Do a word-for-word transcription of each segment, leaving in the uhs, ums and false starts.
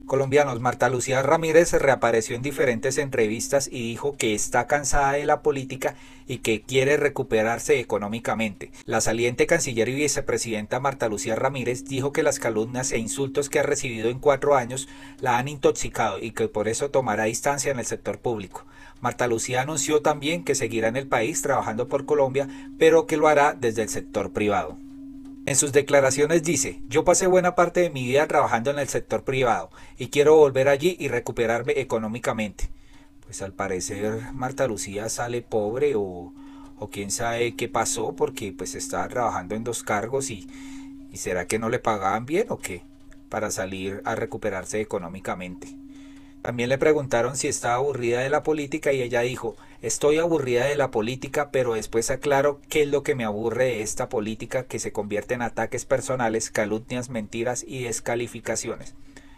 Colombianos, Marta Lucía Ramírez reapareció en diferentes entrevistas y dijo que está cansada de la política y que quiere recuperarse económicamente. La saliente canciller y vicepresidenta Marta Lucía Ramírez dijo que las calumnias e insultos que ha recibido en cuatro años la han intoxicado y que por eso tomará distancia en el sector público. Marta Lucía anunció también que seguirá en el país trabajando por Colombia, pero que lo hará desde el sector privado. En sus declaraciones dice: yo pasé buena parte de mi vida trabajando en el sector privado y quiero volver allí y recuperarme económicamente. Pues al parecer Marta Lucía sale pobre o, o quién sabe qué pasó, porque pues estaba trabajando en dos cargos y, y ¿será que no le pagaban bien o qué? Para salir a recuperarse económicamente. También le preguntaron si estaba aburrida de la política y ella dijo: estoy aburrida de la política, pero después aclaro qué es lo que me aburre de esta política que se convierte en ataques personales, calumnias, mentiras y descalificaciones.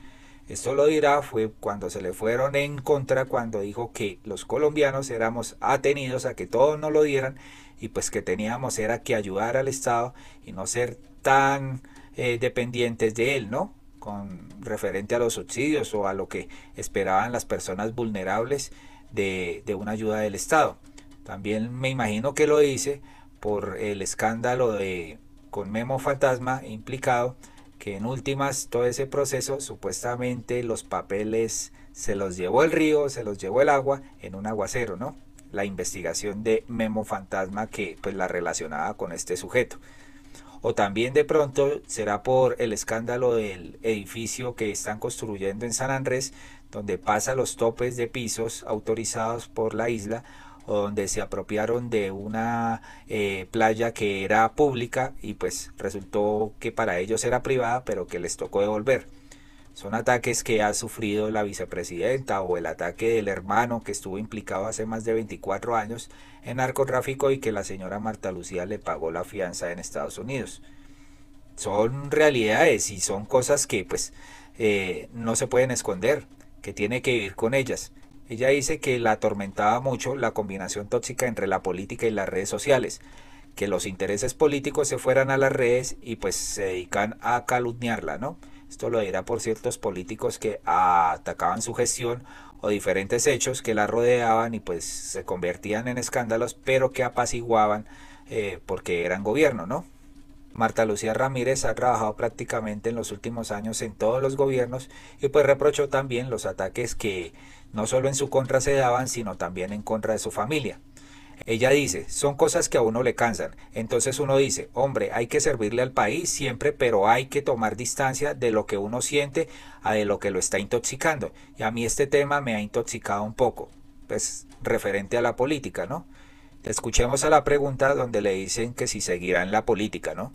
Esto lo dirá fue cuando se le fueron en contra, cuando dijo que los colombianos éramos atenidos a que todos nos lo dieran y pues que teníamos era que ayudar al Estado y no ser tan eh, dependientes de él, ¿no? Con referente a los subsidios o a lo que esperaban las personas vulnerables de, de una ayuda del Estado. También me imagino que lo dice por el escándalo de con Memo Fantasma implicado, que en últimas todo ese proceso supuestamente los papeles se los llevó el río, se los llevó el agua en un aguacero, ¿no? La investigación de Memo Fantasma que pues la relacionaba con este sujeto. O también de pronto será por el escándalo del edificio que están construyendo en San Andrés, donde pasa los topes de pisos autorizados por la isla, o donde se apropiaron de una eh, playa que era pública y pues resultó que para ellos era privada, pero que les tocó devolver. Son ataques que ha sufrido la vicepresidenta o el ataque del hermano que estuvo implicado hace más de veinticuatro años en narcotráfico y que la señora Marta Lucía le pagó la fianza en Estados Unidos. Son realidades y son cosas que pues eh, no se pueden esconder, que tiene que vivir con ellas. Ella dice que la atormentaba mucho la combinación tóxica entre la política y las redes sociales, que los intereses políticos se fueran a las redes y pues se dedican a calumniarla, ¿no? Esto lo dirá por ciertos políticos que atacaban su gestión o diferentes hechos que la rodeaban y pues se convertían en escándalos, pero que apaciguaban eh, porque eran gobierno, ¿no? Marta Lucía Ramírez ha trabajado prácticamente en los últimos años en todos los gobiernos y pues reprochó también los ataques que no solo en su contra se daban, sino también en contra de su familia. Ella dice: son cosas que a uno le cansan. Entonces uno dice: hombre, hay que servirle al país siempre, pero hay que tomar distancia de lo que uno siente a de lo que lo está intoxicando. Y a mí este tema me ha intoxicado un poco, pues referente a la política, ¿no? Escuchemos a la pregunta donde le dicen que si seguirá en la política, ¿no?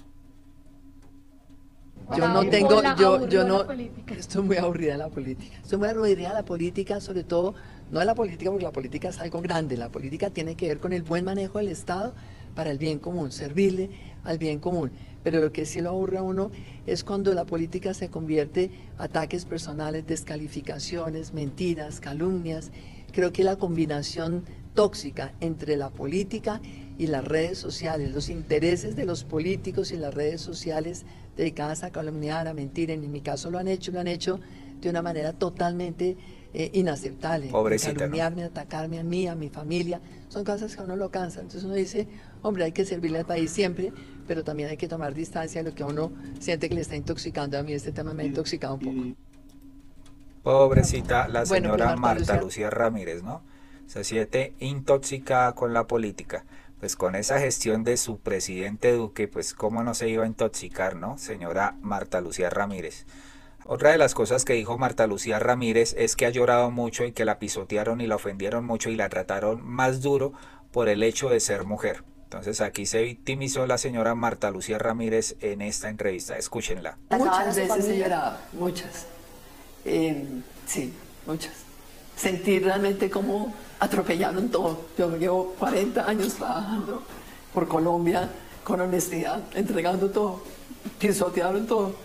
Yo no tengo, yo, yo no, estoy muy aburrida de la política. Estoy muy aburrida de la política, sobre todo, no de la política porque la política es algo grande. La política tiene que ver con el buen manejo del Estado para el bien común, servirle al bien común. Pero lo que sí lo aburre a uno es cuando la política se convierte en ataques personales, descalificaciones, mentiras, calumnias. Creo que la combinación tóxica entre la política y las redes sociales, los intereses de los políticos y las redes sociales dedicadas a calumniar, a mentir, en mi caso lo han hecho, lo han hecho de una manera totalmente eh, inaceptable. Pobrecita, calumniarme, ¿no? atacarme a mí, a mi familia, son cosas que a uno lo cansa. Entonces uno dice: hombre, hay que servirle al país siempre, pero también hay que tomar distancia de lo que a uno siente que le está intoxicando. A mí este tema me ha intoxicado un poco. Pobrecita la Bueno, señora Marta Marta Lucía. Lucía Ramírez, ¿no? Se siente intoxicada con la política. Pues con esa gestión de su presidente Duque, pues cómo no se iba a intoxicar, ¿no? Señora Marta Lucía Ramírez. Otra de las cosas que dijo Marta Lucía Ramírez es que ha llorado mucho y que la pisotearon y la ofendieron mucho y la trataron más duro por el hecho de ser mujer. Entonces aquí se victimizó la señora Marta Lucía Ramírez en esta entrevista. Escúchenla. Muchas veces he llorado, muchas. Eh, sí, muchas. Sentí realmente como atropellaron todo. Yo llevo cuarenta años trabajando por Colombia con honestidad, entregando todo, pisotearon todo.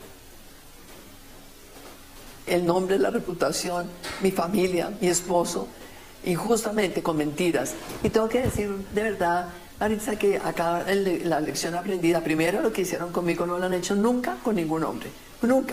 El nombre, la reputación, mi familia, mi esposo, injustamente con mentiras. Y tengo que decir de verdad, Maritza, que acá la lección aprendida, primero lo que hicieron conmigo no lo han hecho nunca con ningún hombre, nunca.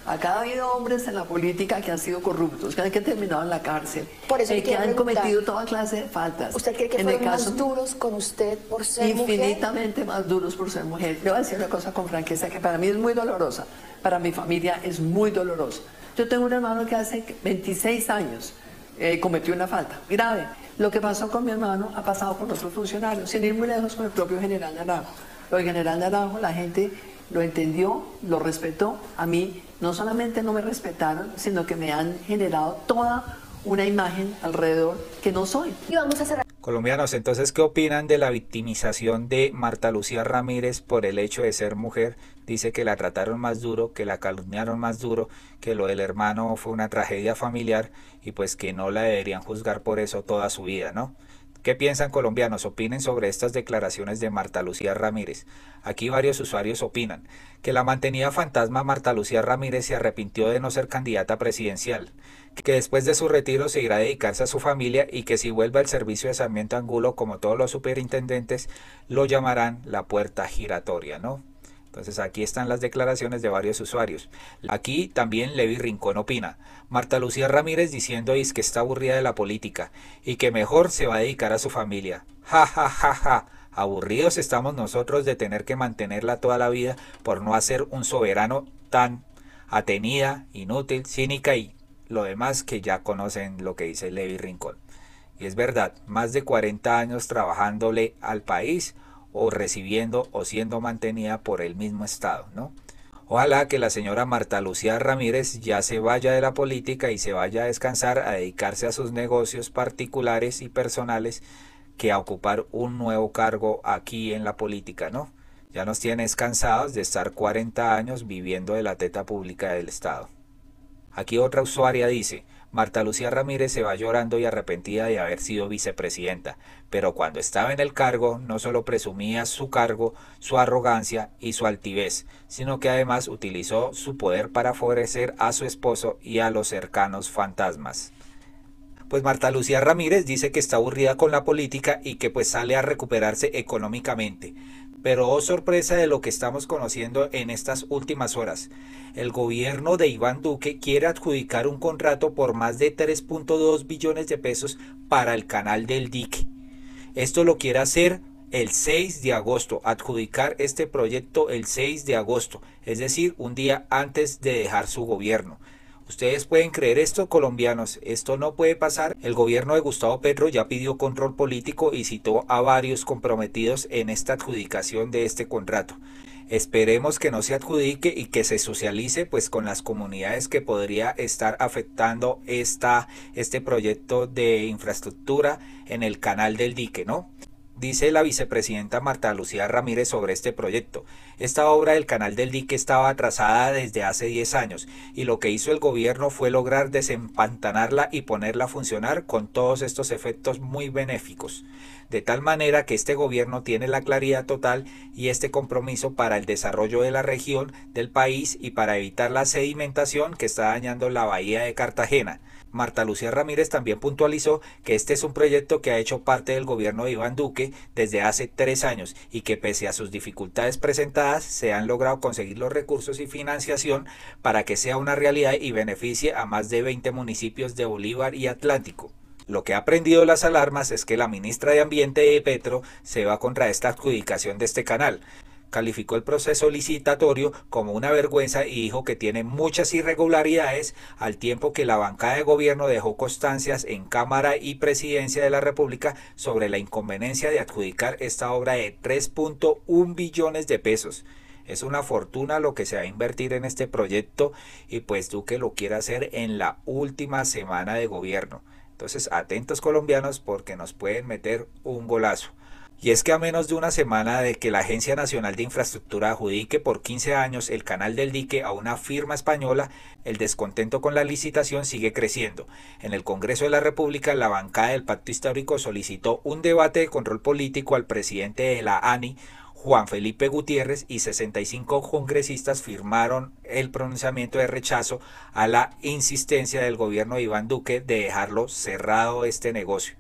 Acá ha habido hombres en la política que han sido corruptos, que han terminado en la cárcel, por eso eh, que han cometido toda clase de faltas. ¿Usted cree que en fueron el caso, más duros con usted por ser mujer? Infinitamente más duros por ser mujer. Le voy a decir una cosa con franqueza que para mí es muy dolorosa, para mi familia es muy dolorosa. Yo tengo un hermano que hace veintiséis años eh, cometió una falta grave. Lo que pasó con mi hermano ha pasado con otros funcionarios, sin ir muy lejos con el propio general Naranjo. Lo del general Naranjo, la gente lo entendió, lo respetó. A mí no solamente no me respetaron, sino que me han generado toda una imagen alrededor que no soy. Y vamos a cerrar. Colombianos, entonces, ¿qué opinan de la victimización de Marta Lucía Ramírez por el hecho de ser mujer? Dice que la trataron más duro, que la calumniaron más duro, que lo del hermano fue una tragedia familiar y pues que no la deberían juzgar por eso toda su vida, ¿no? ¿Qué piensan, colombianos? Opinen sobre estas declaraciones de Marta Lucía Ramírez. Aquí varios usuarios opinan que la mantenida fantasma Marta Lucía Ramírez se arrepintió de no ser candidata presidencial, que después de su retiro se irá a dedicarse a su familia y que si vuelve al servicio de Sarmiento Angulo, como todos los superintendentes, lo llamarán la puerta giratoria, ¿no? Entonces aquí están las declaraciones de varios usuarios. Aquí también Levi Rincón opina. Marta Lucía Ramírez diciendo es que está aburrida de la política y que mejor se va a dedicar a su familia. Ja, ja, ja, ja. Aburridos estamos nosotros de tener que mantenerla toda la vida por no hacer un soberano tan atenida, inútil, cínica y lo demás que ya conocen lo que dice Levi Rincón. Y es verdad, más de cuarenta años trabajándole al país o recibiendo o siendo mantenida por el mismo Estado, ¿no? Ojalá que la señora Marta Lucía Ramírez ya se vaya de la política y se vaya a descansar, a dedicarse a sus negocios particulares y personales, que a ocupar un nuevo cargo aquí en la política, ¿no? Ya nos tienes cansados de estar cuarenta años viviendo de la teta pública del Estado. Aquí otra usuaria dice, Marta Lucía Ramírez se va llorando y arrepentida de haber sido vicepresidenta, pero cuando estaba en el cargo no solo presumía su cargo, su arrogancia y su altivez, sino que además utilizó su poder para favorecer a su esposo y a los cercanos fantasmas. Pues Marta Lucía Ramírez dice que está aburrida con la política y que pues sale a recuperarse económicamente. Pero oh sorpresa de lo que estamos conociendo en estas últimas horas. El gobierno de Iván Duque quiere adjudicar un contrato por más de tres punto dos billones de pesos para el canal del dique. Esto lo quiere hacer el seis de agosto, adjudicar este proyecto el seis de agosto, es decir, un día antes de dejar su gobierno. ¿Ustedes pueden creer esto, colombianos? Esto no puede pasar. El gobierno de Gustavo Petro ya pidió control político y citó a varios comprometidos en esta adjudicación de este contrato. Esperemos que no se adjudique y que se socialice pues con las comunidades que podría estar afectando esta, este proyecto de infraestructura en el canal del dique, ¿no? Dice la vicepresidenta Marta Lucía Ramírez sobre este proyecto. Esta obra del canal del dique estaba atrasada desde hace diez años y lo que hizo el gobierno fue lograr desempantanarla y ponerla a funcionar con todos estos efectos muy benéficos. De tal manera que este gobierno tiene la claridad total y este compromiso para el desarrollo de la región, del país y para evitar la sedimentación que está dañando la bahía de Cartagena. Marta Lucía Ramírez también puntualizó que este es un proyecto que ha hecho parte del gobierno de Iván Duque desde hace tres años y que pese a sus dificultades presentadas se han logrado conseguir los recursos y financiación para que sea una realidad y beneficie a más de veinte municipios de Bolívar y Atlántico. Lo que ha prendido las alarmas es que la ministra de Ambiente de Petro se va contra esta adjudicación de este canal. Calificó el proceso licitatorio como una vergüenza y dijo que tiene muchas irregularidades, al tiempo que la bancada de gobierno dejó constancias en Cámara y Presidencia de la República sobre la inconveniencia de adjudicar esta obra de tres punto uno billones de pesos. Es una fortuna lo que se va a invertir en este proyecto y pues Duque lo quiere hacer en la última semana de gobierno. Entonces atentos, colombianos, porque nos pueden meter un golazo. Y es que a menos de una semana de que la Agencia Nacional de Infraestructura adjudique por quince años el canal del dique a una firma española, el descontento con la licitación sigue creciendo. En el Congreso de la República, la bancada del Pacto Histórico solicitó un debate de control político al presidente de la A N I, Juan Felipe Gutiérrez, y sesenta y cinco congresistas firmaron el pronunciamiento de rechazo a la insistencia del gobierno de Iván Duque de dejarlo cerrado este negocio.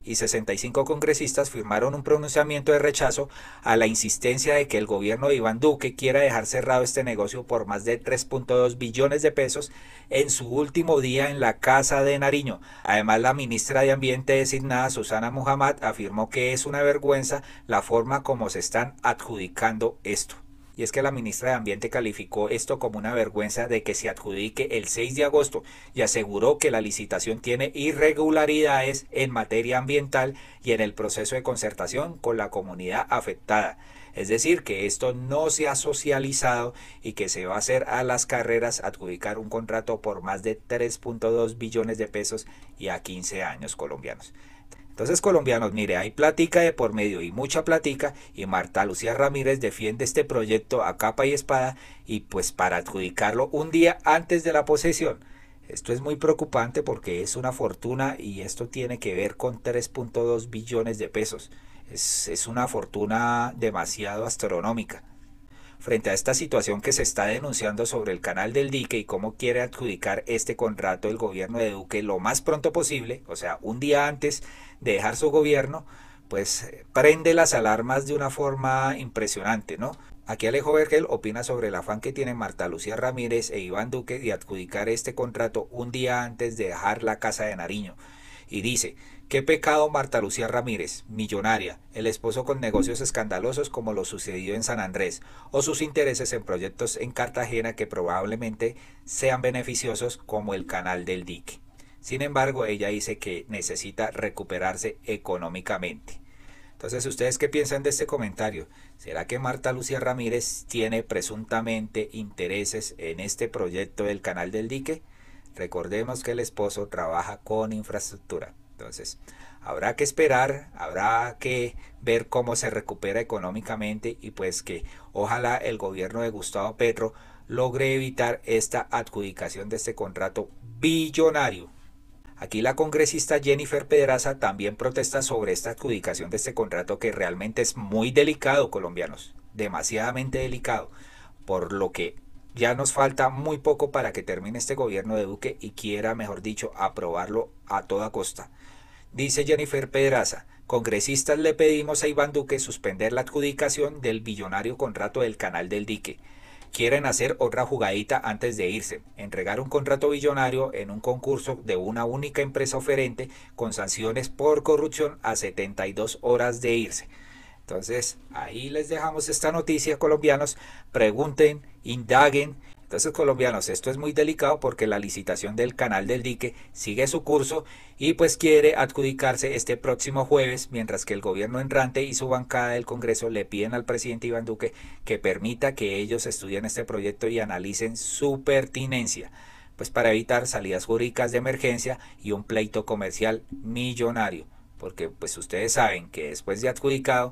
y sesenta y cinco congresistas firmaron un pronunciamiento de rechazo a la insistencia de que el gobierno de Iván Duque quiera dejar cerrado este negocio por más de tres punto dos billones de pesos en su último día en la Casa de Nariño. Además, la ministra de Ambiente designada, Susana Muhammad, afirmó que es una vergüenza la forma como se están adjudicando esto. Y es que la ministra de Ambiente calificó esto como una vergüenza de que se adjudique el seis de agosto y aseguró que la licitación tiene irregularidades en materia ambiental y en el proceso de concertación con la comunidad afectada. Es decir, que esto no se ha socializado y que se va a hacer a las carreras adjudicar un contrato por más de tres punto dos billones de pesos y a quince años colombianos. Entonces, colombianos, mire, hay plática de por medio y mucha plática, y Marta Lucía Ramírez defiende este proyecto a capa y espada y pues para adjudicarlo un día antes de la posesión. Esto es muy preocupante porque es una fortuna y esto tiene que ver con tres punto dos billones de pesos. Es, es una fortuna demasiado astronómica. Frente a esta situación que se está denunciando sobre el Canal del Dique y cómo quiere adjudicar este contrato el gobierno de Duque lo más pronto posible, o sea, un día antes de dejar su gobierno, pues prende las alarmas de una forma impresionante, ¿no? Aquí Alejo Vergel opina sobre el afán que tienen Marta Lucía Ramírez e Iván Duque de adjudicar este contrato un día antes de dejar la Casa de Nariño. Y dice, qué pecado Marta Lucía Ramírez, millonaria, el esposo con negocios escandalosos como lo sucedió en San Andrés, o sus intereses en proyectos en Cartagena que probablemente sean beneficiosos como el Canal del Dique. Sin embargo, ella dice que necesita recuperarse económicamente. Entonces, ¿ustedes qué piensan de este comentario? ¿Será que Marta Lucía Ramírez tiene presuntamente intereses en este proyecto del Canal del Dique? Recordemos que el esposo trabaja con infraestructura. Entonces, habrá que esperar, habrá que ver cómo se recupera económicamente y pues que ojalá el gobierno de Gustavo Petro logre evitar esta adjudicación de este contrato billonario. Aquí la congresista Jennifer Pedraza también protesta sobre esta adjudicación de este contrato que realmente es muy delicado, colombianos, demasiadamente delicado, por lo que ya nos falta muy poco para que termine este gobierno de Duque y quiera, mejor dicho, aprobarlo a toda costa. Dice Jennifer Pedraza, congresistas le pedimos a Iván Duque suspender la adjudicación del billonario contrato del Canal del Dique. Quieren hacer otra jugadita antes de irse, entregar un contrato billonario en un concurso de una única empresa oferente con sanciones por corrupción a setenta y dos horas de irse. Entonces, ahí les dejamos esta noticia, colombianos. Pregunten, indaguen. Entonces, colombianos, esto es muy delicado porque la licitación del Canal del Dique sigue su curso y pues quiere adjudicarse este próximo jueves, mientras que el gobierno entrante y su bancada del Congreso le piden al presidente Iván Duque que permita que ellos estudien este proyecto y analicen su pertinencia, pues para evitar salidas jurídicas de emergencia y un pleito comercial millonario. Porque pues ustedes saben que después de adjudicado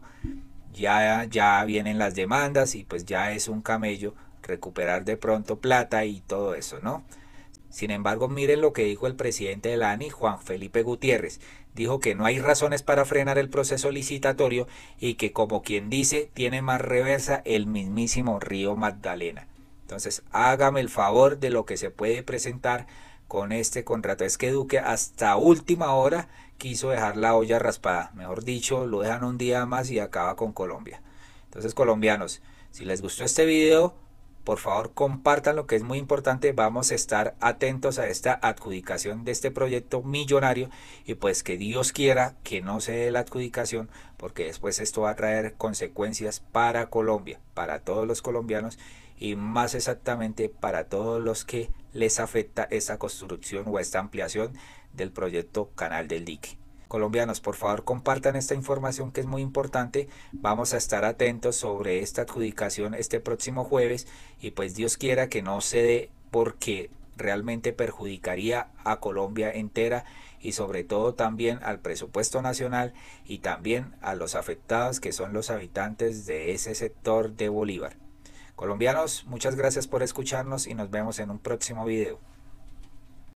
ya, ya vienen las demandas y pues ya es un camello recuperar de pronto plata y todo eso, ¿no? Sin embargo, miren lo que dijo el presidente de la A N I, Juan Felipe Gutiérrez. Dijo que no hay razones para frenar el proceso licitatorio y que, como quien dice, tiene más reversa el mismísimo río Magdalena. Entonces, hágame el favor de lo que se puede presentar con este contrato. Es que Duque hasta última hora quiso dejar la olla raspada. Mejor dicho, lo dejan un día más y acaba con Colombia. Entonces, colombianos, si les gustó este video, por favor compartan, lo que es muy importante. Vamos a estar atentos a esta adjudicación de este proyecto millonario y pues que Dios quiera que no se dé la adjudicación, porque después esto va a traer consecuencias para Colombia, para todos los colombianos y más exactamente para todos los que les afecta esta construcción o esta ampliación del proyecto Canal del Dique. Colombianos, por favor compartan esta información que es muy importante. Vamos a estar atentos sobre esta adjudicación este próximo jueves y pues Dios quiera que no se dé, porque realmente perjudicaría a Colombia entera y sobre todo también al presupuesto nacional y también a los afectados, que son los habitantes de ese sector de Bolívar. Colombianos, muchas gracias por escucharnos y nos vemos en un próximo video.